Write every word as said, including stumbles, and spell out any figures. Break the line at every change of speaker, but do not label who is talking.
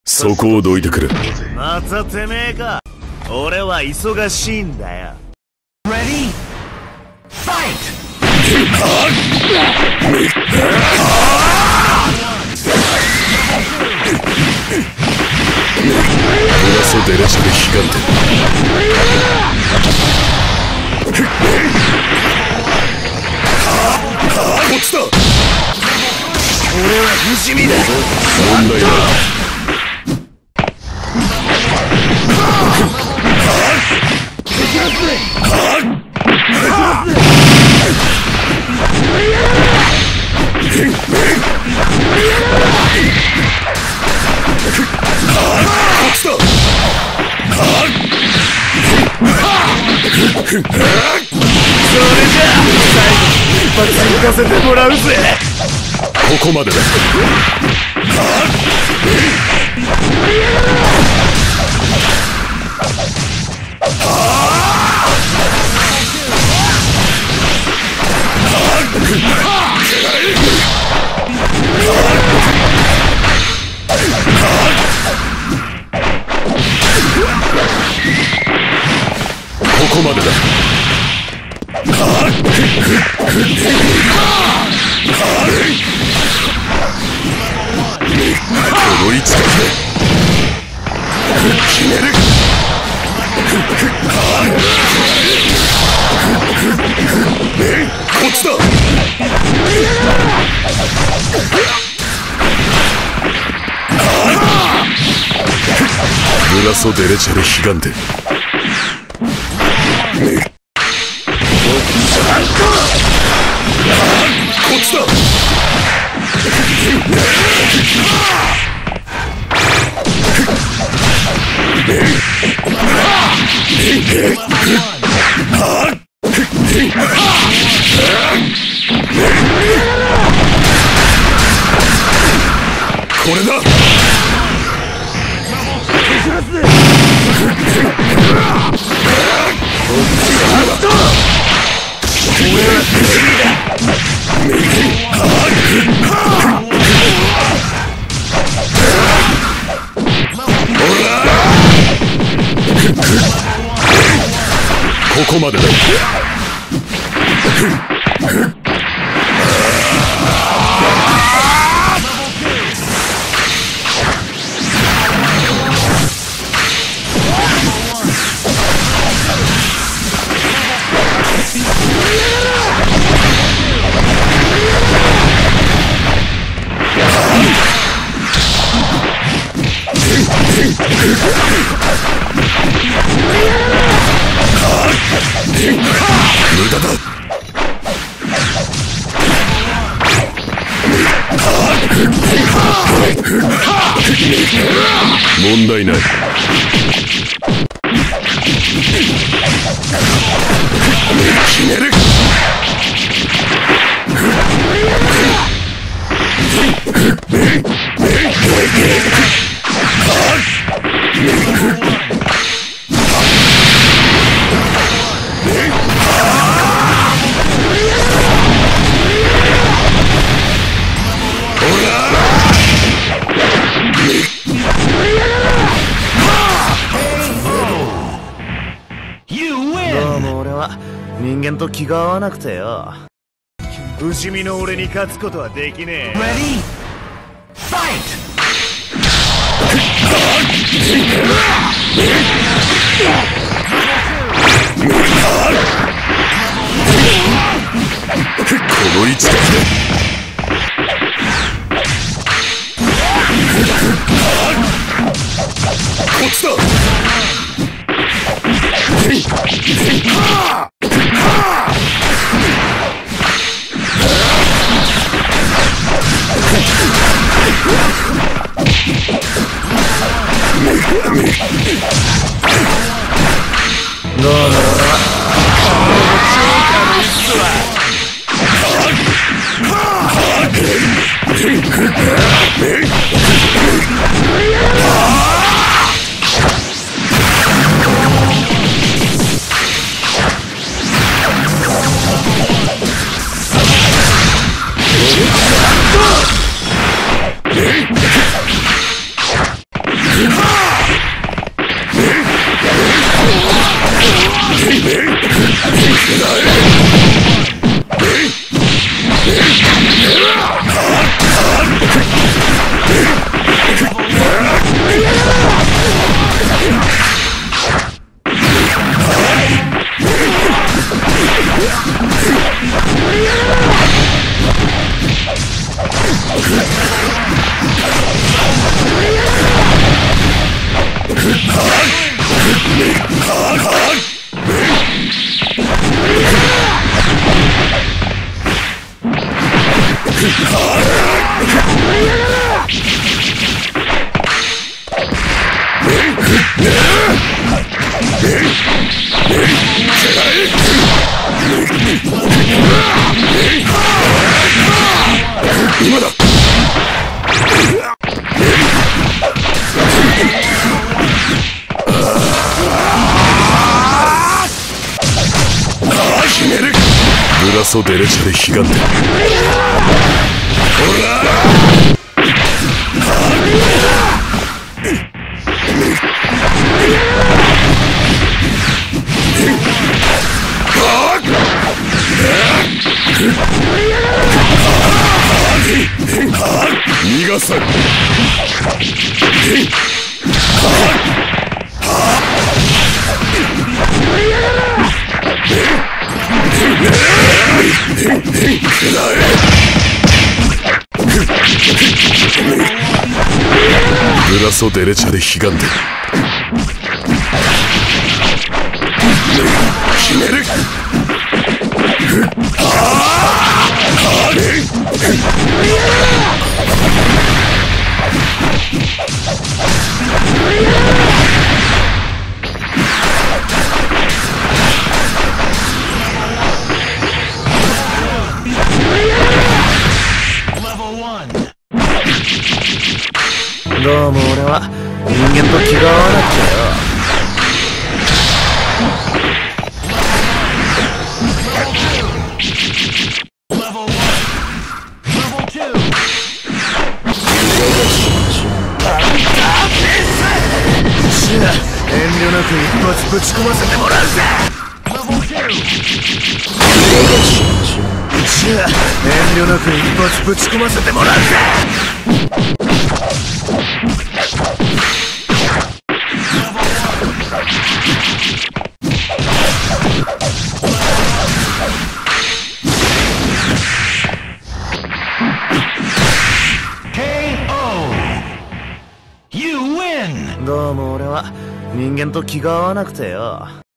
そこをどいてくれ。
またてめえか。俺は忙しいんだよ。Ready? Fight!
ブラソデレシャでヒガンテ。こっちだ。
俺は不死身だ。
問題ない。
それじゃあ最後に一発行かせてもらうぜ。
ここまでだ。ここまでだ。この位置だ。決める。こっちだ。ブラソデレチャレヒガンテ。こっちだ。これだ。ここまでだ。無駄だ。問題ない。決める。
どうも俺は人間と気が合わなくてよ。不死身の俺に勝つことはできねえ。Ready? Fight!
この位置だ。こっちだ。
どうだろうな。超軽いっすわ。こ
今だ。ブラソデレチャで悲願で。ほら逃がさん。ブラソデレチャで悲願で。決める。
どうも俺は人間と気が合わなくてよ。遠慮なく一発ぶち込ませてもらうぜ。遠慮なく一発ぶち込ませてもらうぜ。どうも俺は人間と気が合わなくてよ。